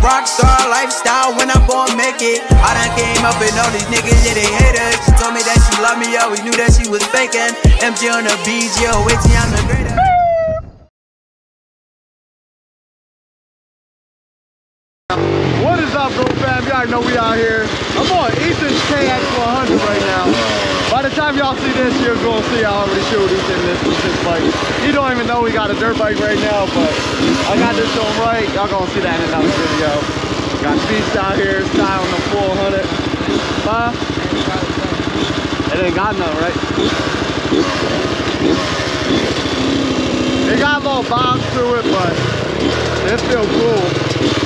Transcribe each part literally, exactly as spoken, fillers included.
rockstar lifestyle when I'm gon' make it. I done came up and all these niggas, yeah, they hate us. She told me that she loved me, always knew that she was faking. M G on the B G, oh, wait till I'm the greatest. What is up, bro fam? Y'all know we out here. I'm on Ethan's K X one hundred right now. By the time y'all see this, you're gonna see I already showed Ethan this with this bike. He don't even know we got a dirt bike right now, but I got this on right. Y'all gonna see that in another video. Got Beast out here, style on the four hundred. Huh? It ain't got none, right? It got a little bounce to it, but it's still cool.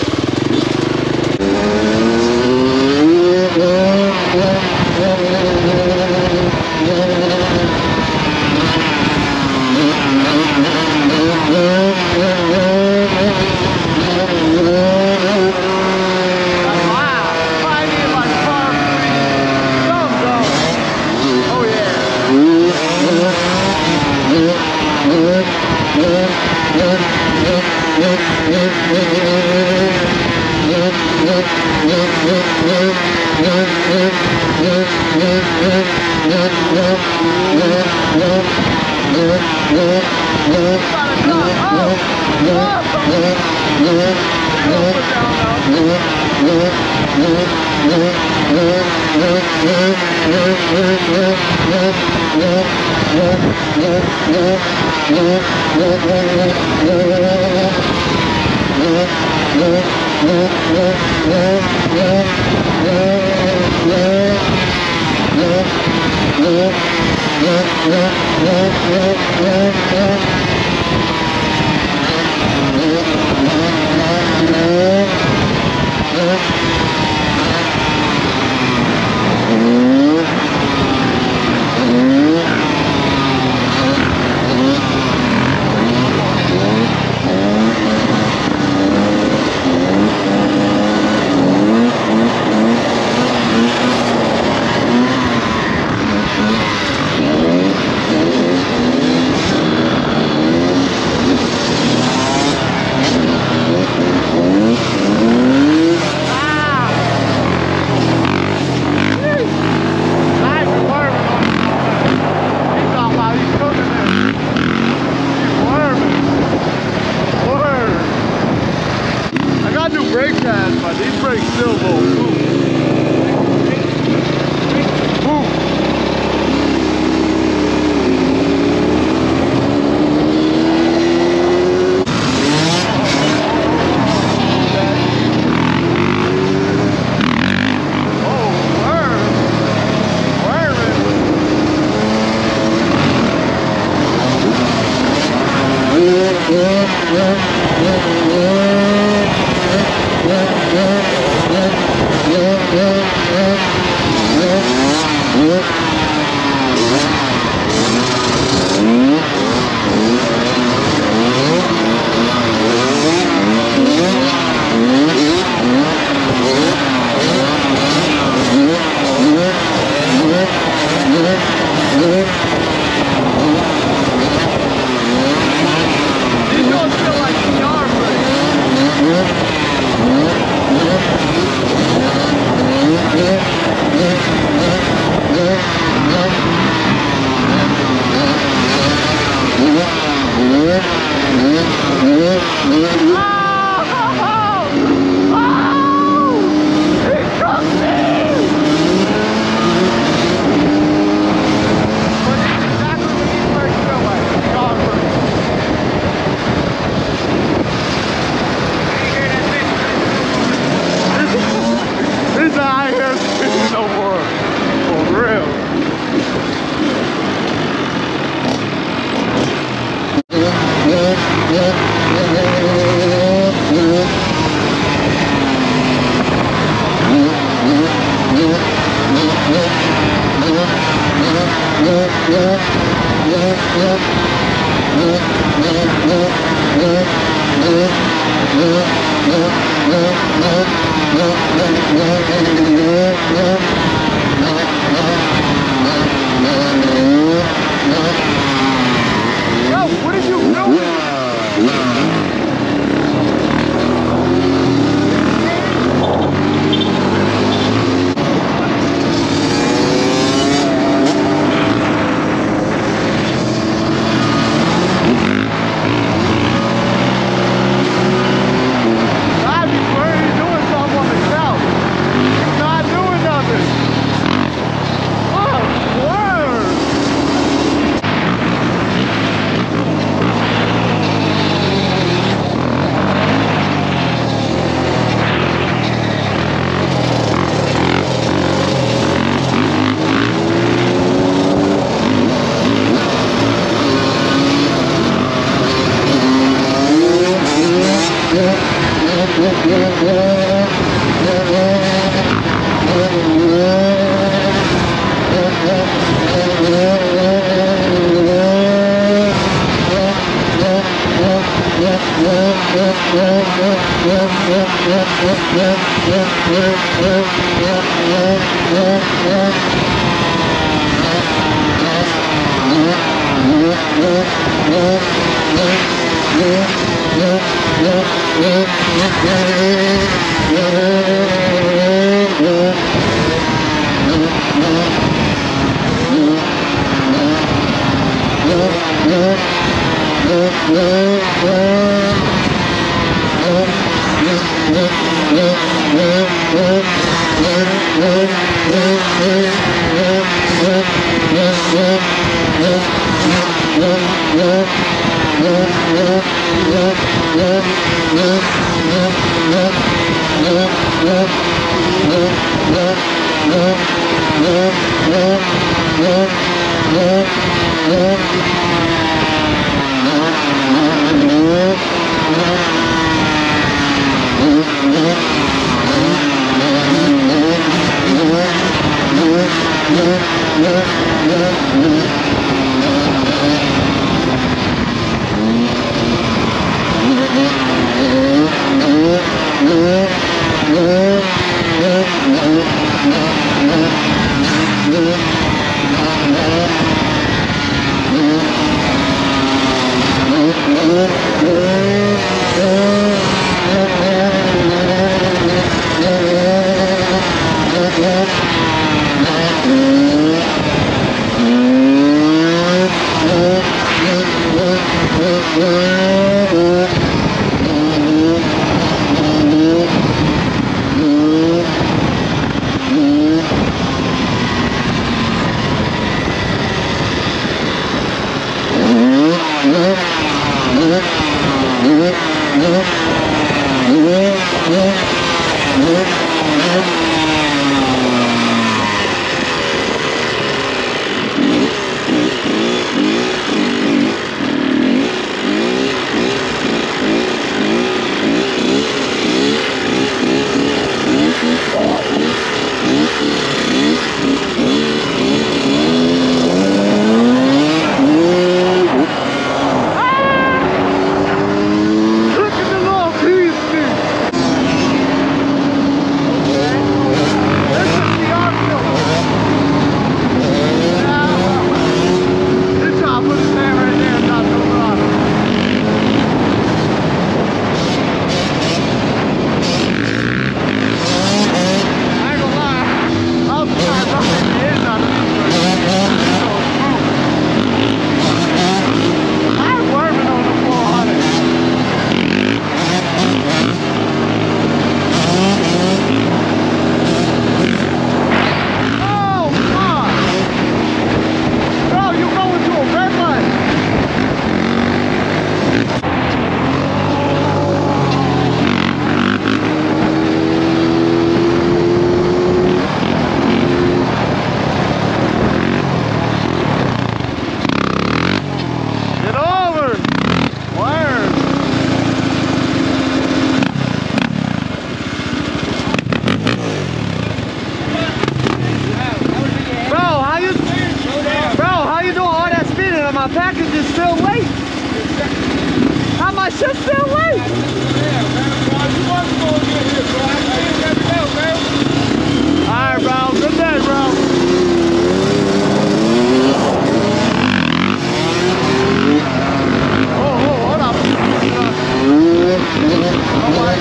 My package is still late. How my shit's still late? Alright, bro. Good day, bro. Oh, oh, hold up. Oh, my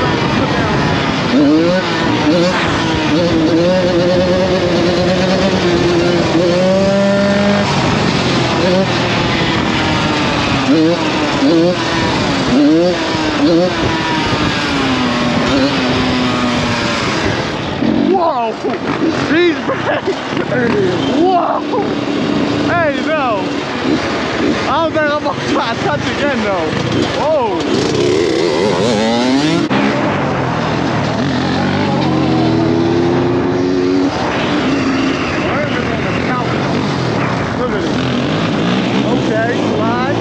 Whoa! These brakes! Whoa! Hey, no! I don't think I'm gonna try to touch again, though. Whoa! Look at it. Okay, slide.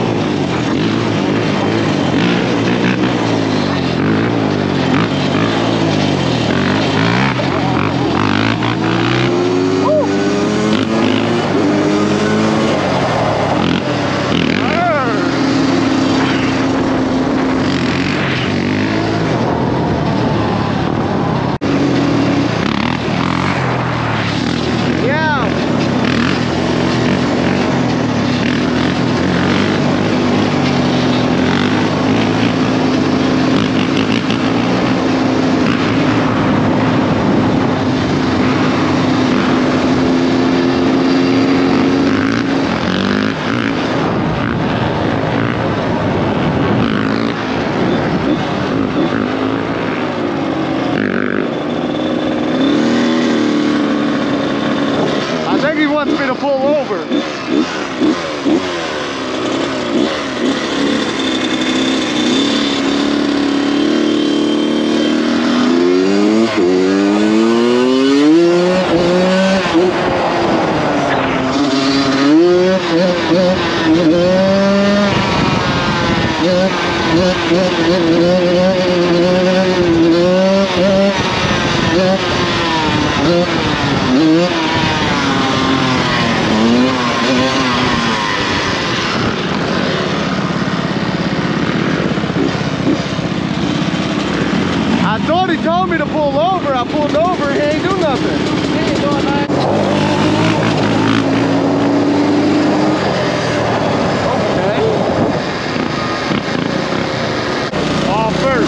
I thought he told me to pull over. I pulled over, he ain't do nothing. He ain't doing nothing. Okay. All first.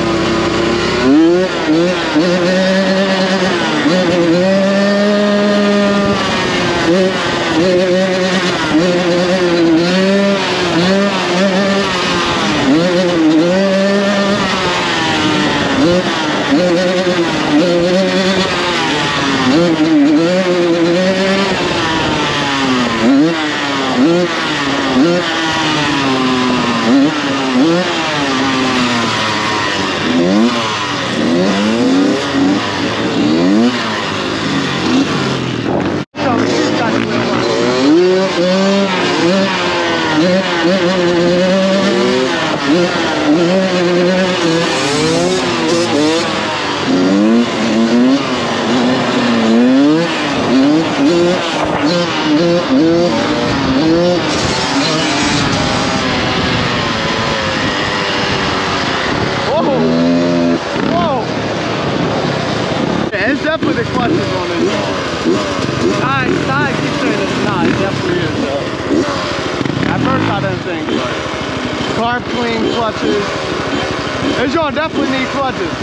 It's definitely the clutches on this. I, I keep saying it's not, it definitely is though. At first I didn't think, but carb clean clutches. This joint definitely need clutches.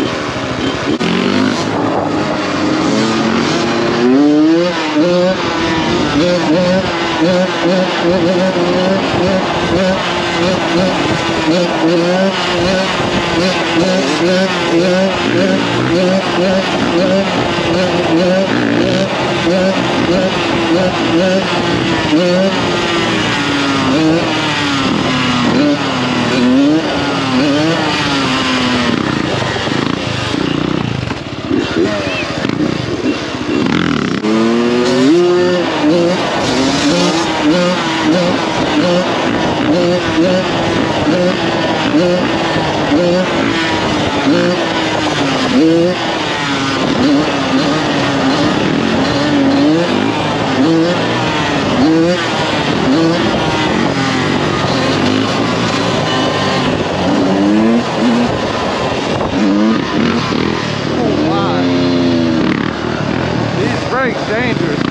Dangerous.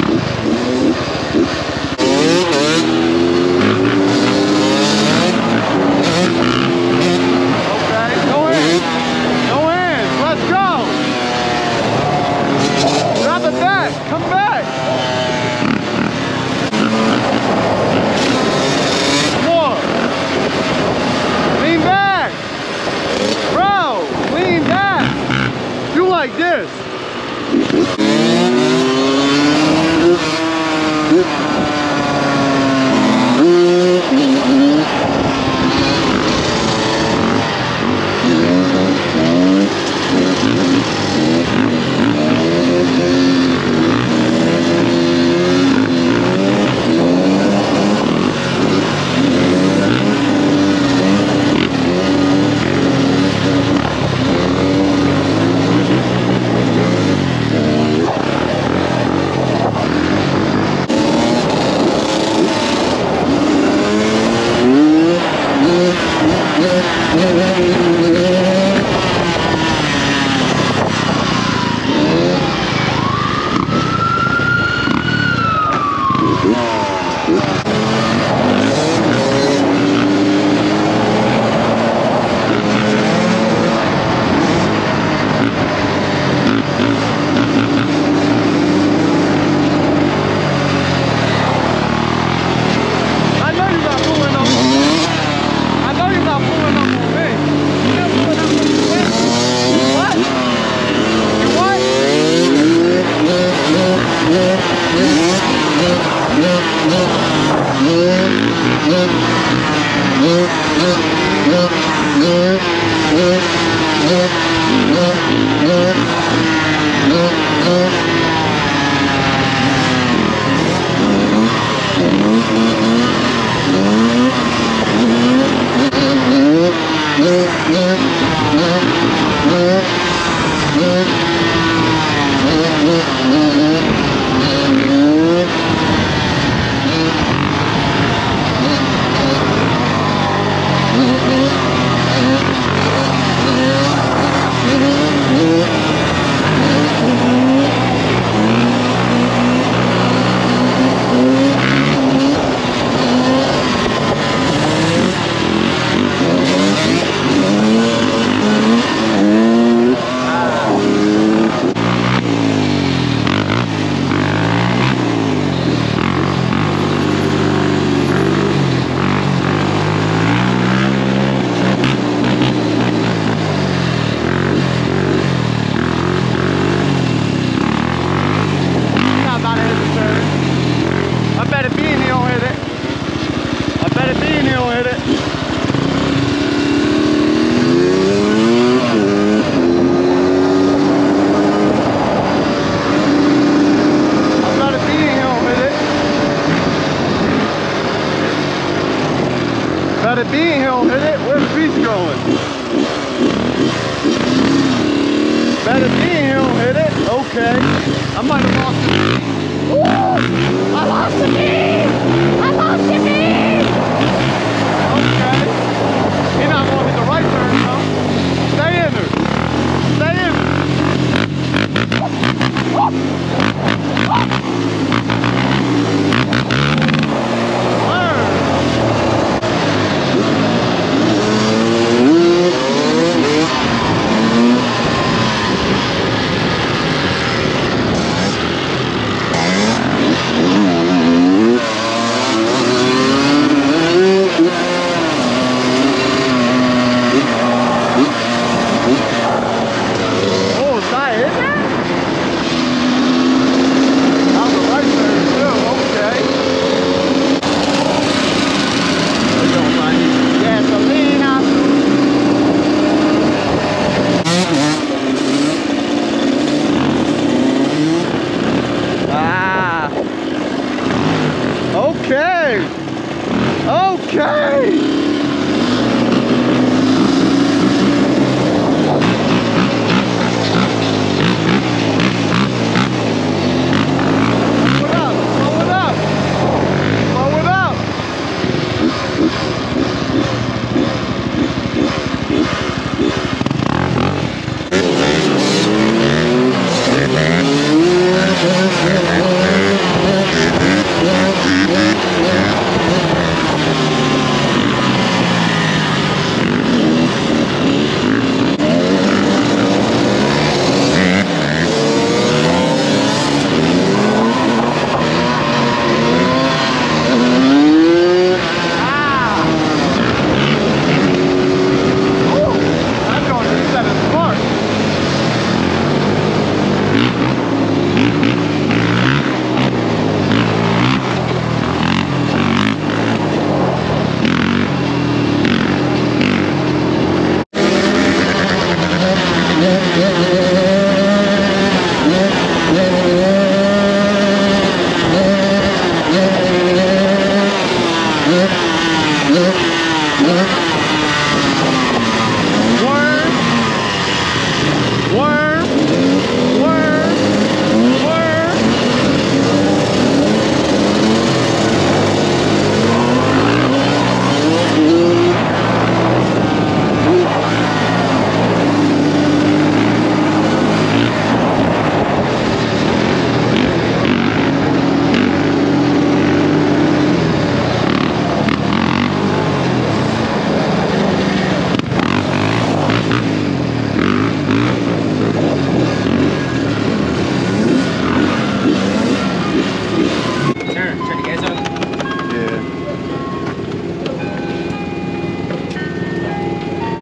Okay, go in. Go in. Let's go. Grab the back. Come back. More. Lean back. Bro, lean back. Do like this. Better be he don't hit it. Okay. I might have lost it. Ooh! I lost the beam! I lost the beam!